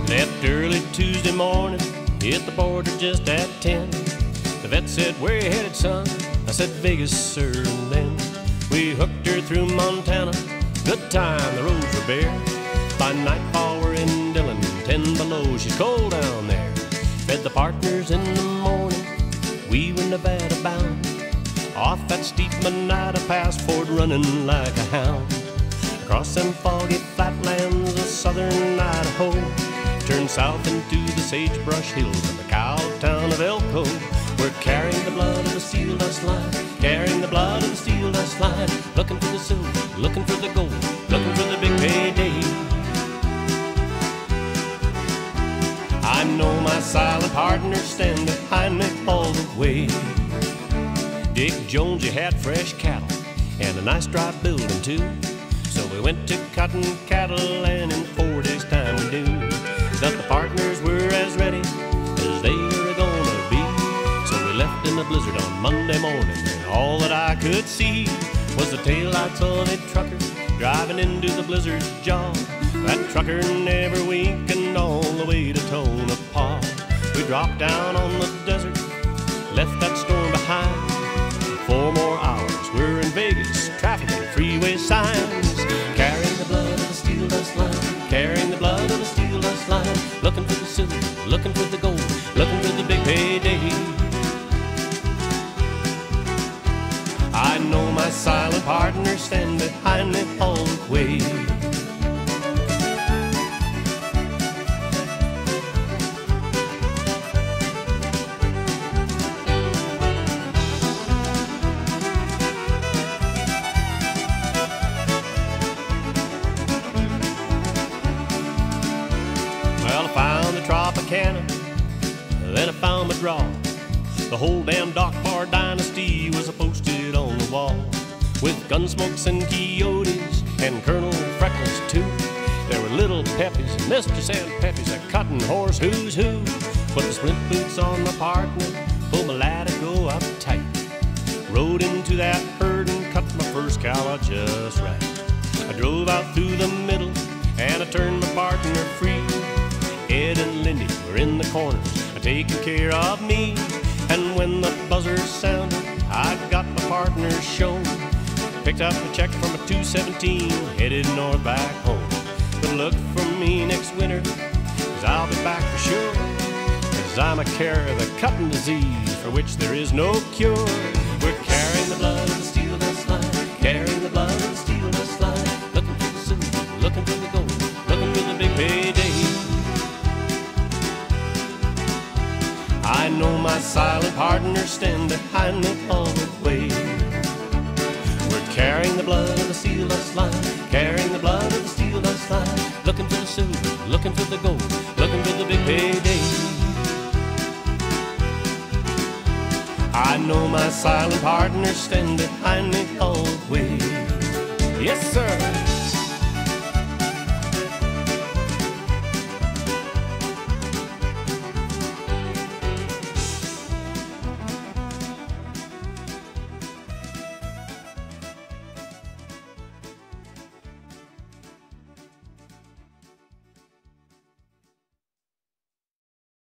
Left early Tuesday morning, hit the border just at 10. The vet said, "Where you headed, son?" I said, "Vegas, sir." And then we hooked her through Montana. Good time, the roads were bare. By nightfall we're in Dillon, 10 below, she's cold down there. Fed the partners in the morning, we were Nevada bound. Off that steep Monada Pass, Ford running like a hound. Across them foggy flatlands of southern Idaho, turn south into the sagebrush hills and the cow town of Elko. We're carrying the blood of the steel dust line, carrying the blood of the steel dust line, looking for the silver, looking for the gold, looking for the big payday. I know my silent partner stand behind me all the way. Dick Jones, he had fresh cattle and a nice dry building too. So we went to cutting cattle, and in 4 days' time we knew that the partners were as ready as they were gonna be. So we left in a blizzard on Monday morning, and all that I could see was the taillights of a trucker driving into the blizzard's jaw. That trucker never winking all the way to Tonopah. We dropped down on the desert, left that storm behind. 4 more hours, we're in Vegas, traffic and freeway signs. Carrying the blood of the steel dust line, carrying the blood of the steel dust line, looking for the silver, looking for the gold, looking for the big payday. I know my silent partner stand behind me all the way. Well, I found the Tropicana, then I found my draw. The whole damn Dock Bar dynasty was posted on the wall, with Gunsmokes and Coyotes and Colonel Freckles too. There were Little Peppies and Mistress and Peppies, a cutting horse who's who. Put the splint boots on my partner, pulled my latigo up tight. Rode into that herd and cut my first cow out just right. I drove out through the middle and I turned my partner free. Ed and Lindy were in the corners, taking care of me. And when the buzzer sounded, I got my partner shown. Picked up a check from a 217, headed north back home. But look for me next winter, 'cause I'll be back for sure. 'Cause I'm a carrier of the cutting disease, for which there is no cure. We're carrying the blood of the steel dust line, carrying the blood of the steel dust line, looking for the silver, looking for the gold, looking for the big payday. I know my silent partner stand behind me all the way. We're carrying the blood of the steel dust line, carrying the blood of the steel dust line, looking for the silver, looking for the gold, looking for the big payday. I know my silent partner stand behind me all the way. Yes, sir.